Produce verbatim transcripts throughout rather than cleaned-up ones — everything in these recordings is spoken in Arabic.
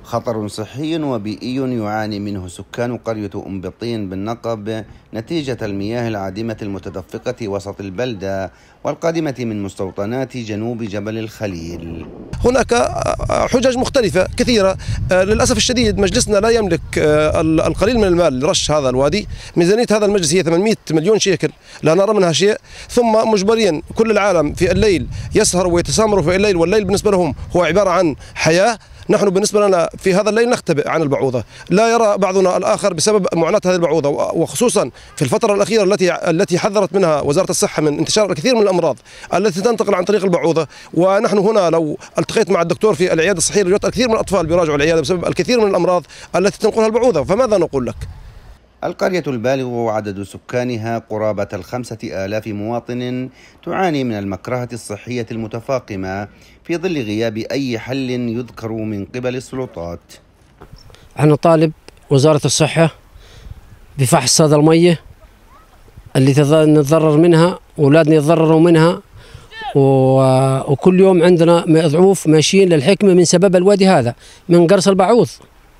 خطر صحي وبيئي يعاني منه سكان قرية أم بطين بالنقب نتيجة المياه العادمة المتدفقة وسط البلدة والقادمة من مستوطنات جنوب جبل الخليل. هناك حجج مختلفة كثيرة. للأسف الشديد مجلسنا لا يملك القليل من المال لرش هذا الوادي. ميزانية هذا المجلس هي ثمانمئة مليون شيكل، لا نرى منها شيء. ثم مجبرين كل العالم في الليل يسهروا ويتسامروا في الليل، والليل بالنسبة لهم هو عبارة عن حياة. نحن بالنسبة لنا في هذا الليل نختبئ عن البعوضة، لا يرى بعضنا الآخر بسبب معاناة هذه البعوضة، وخصوصا في الفترة الأخيرة التي التي حذرت منها وزارة الصحة من انتشار الكثير من الأمراض التي تنتقل عن طريق البعوضة. ونحن هنا لو التقيت مع الدكتور في العيادة الصحية لوجدت الكثير من الأطفال بيراجعوا العيادة بسبب الكثير من الأمراض التي تنقلها البعوضة. فماذا نقول لك؟ القرية البالغ عدد سكانها قرابة الخمسة آلاف مواطن تعاني من المكرهة الصحية المتفاقمة في ظل غياب أي حل يذكر من قبل السلطات. أنا طالب وزارة الصحة بفحص هذا المية اللي نتضرر منها، أولادنا يتضرروا منها، وكل يوم عندنا ضعوف ماشيين للحكمة من سبب الوادي هذا من قرص البعوض.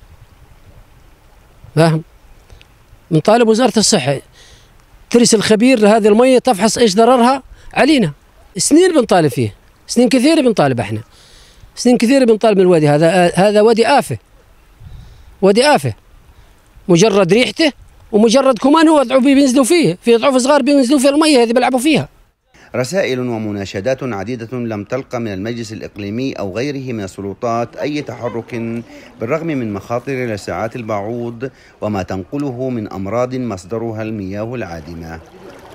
فاهم؟ من طالب وزارة الصحة ترسل خبير لهذه المية تفحص ايش ضررها علينا. سنين بنطالب فيه، سنين كثيرة بنطالب احنا، سنين كثيرة بنطالب من الوادي هذا. هذا وادي آفة، وادي آفة، مجرد ريحته ومجرد كمان هو ضعوف بينزلوا فيه، في ضعوف صغار بينزلوا في المية هذه بيلعبوا فيها. رسائل ومناشدات عديدة لم تلقى من المجلس الإقليمي أو غيره من السلطات أي تحرك بالرغم من مخاطر لسعات البعوض وما تنقله من أمراض مصدرها المياه العادمة.